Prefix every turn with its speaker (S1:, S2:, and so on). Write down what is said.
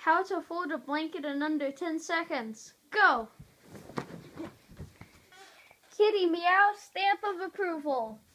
S1: How to fold a blanket in under 10 seconds. Go! Kitty meow, stamp of approval.